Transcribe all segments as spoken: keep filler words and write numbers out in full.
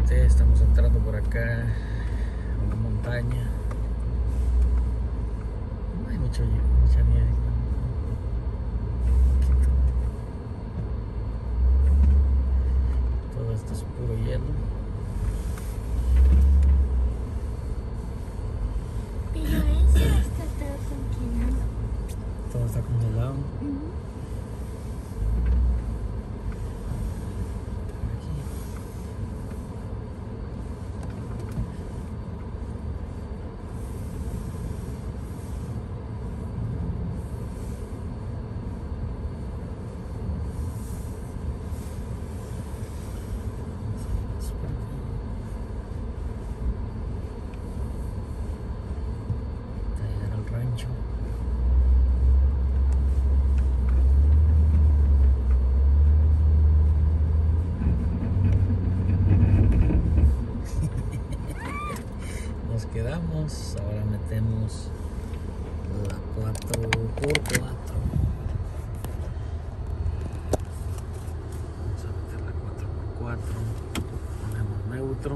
gente, estamos entrando por acá a una montaña. No hay mucho, mucha nieve. Todo esto es puro hielo. Pero eso está todo congelado. Todo está congelado. Uh-huh. Nos quedamos, ahora metemos la cuatro por cuatro. Vamos a meter la cuatro por cuatro, ponemos neutro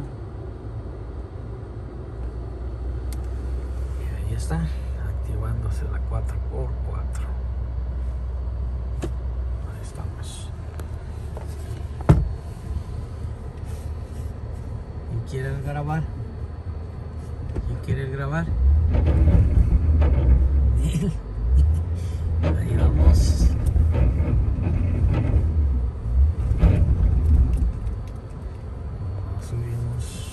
y ahí está, activándose la cuatro por cuatro. Ahí estamos. ¿Y quieres grabar? ¿Y quieres grabar? Ahí vamos. Subimos.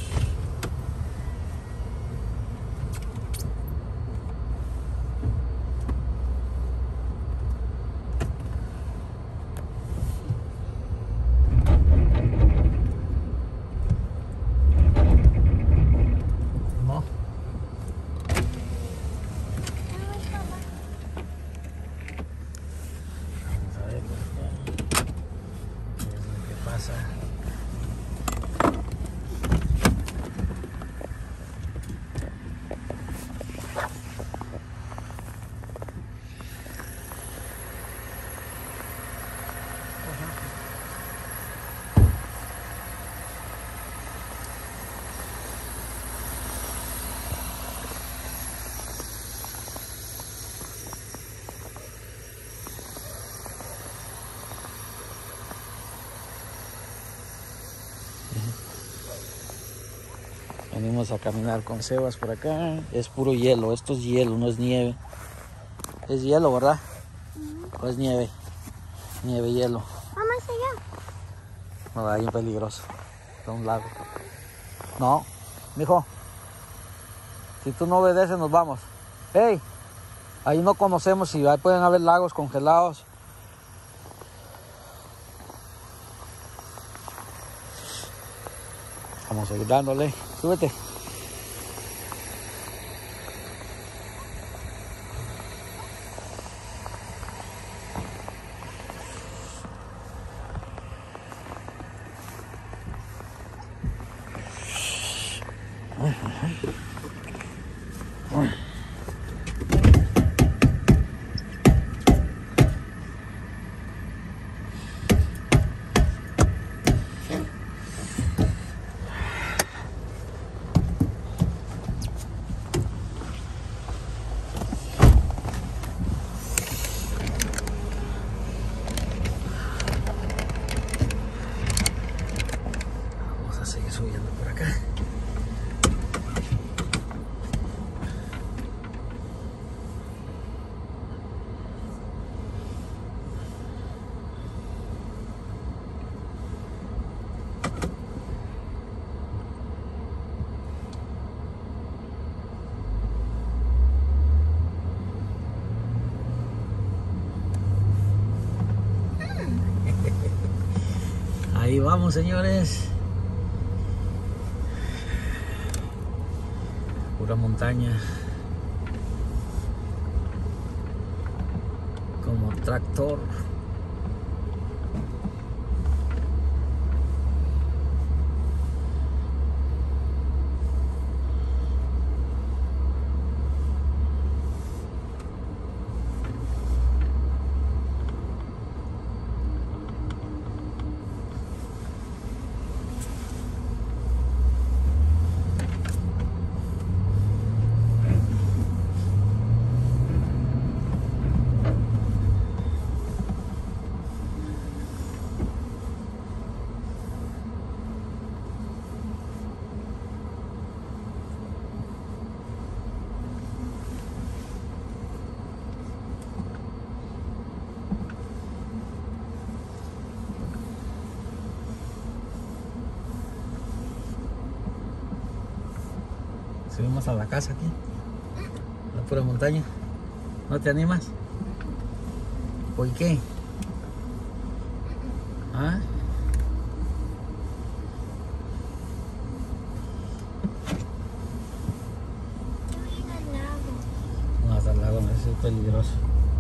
Venimos a caminar con Sebas por acá. Es puro hielo, esto es hielo, no es nieve. Es hielo, ¿verdad? ¿O es nieve? Nieve, hielo. Vamos allá. No, ahí es peligroso. Es un lago. No, mijo. Si tú no obedeces, nos vamos. ¡Hey! Ahí no conocemos si ahí pueden haber lagos congelados. Vamos a seguir dándole. Súbete. Sigue subiendo por acá. Ahí vamos, señores. Pura montaña. Como tractor. Subimos a la casa aquí, la pura montaña. ¿No te animas? ¿Por qué? ¿Ah? Yo voy al lago. No, hasta el lago, eso es peligroso.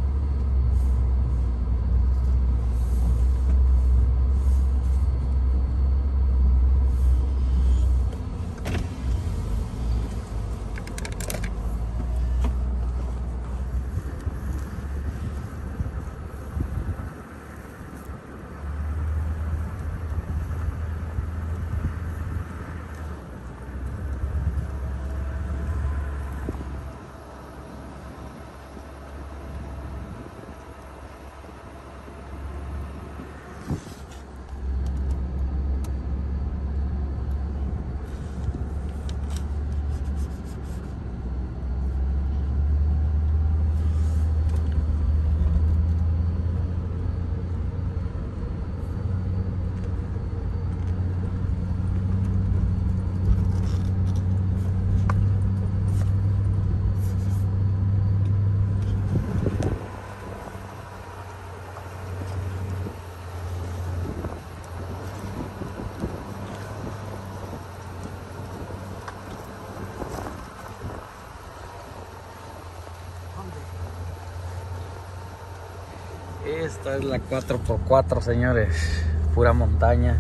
Esta es la cuatro por cuatro, señores, pura montaña.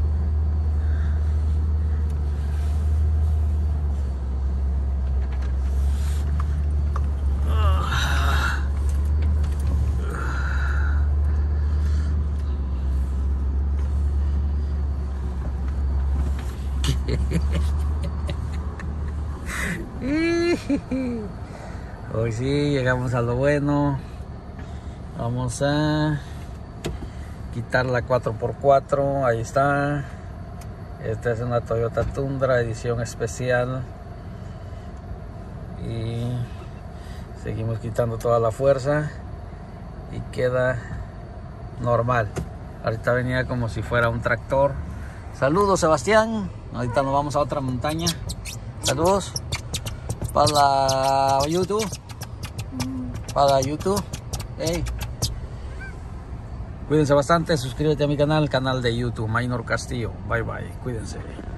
Hoy sí, llegamos a lo bueno. Vamos a quitar la cuatro por cuatro, ahí está. Esta es una Toyota Tundra edición especial. Y seguimos quitando toda la fuerza y queda normal. Ahorita venía como si fuera un tractor. Saludos, Sebastián. Ahorita nos vamos a otra montaña. Saludos para YouTube. Para YouTube. Hey. Cuídense bastante, suscríbete a mi canal, canal de YouTube, Maynor Castillo. Bye bye, cuídense.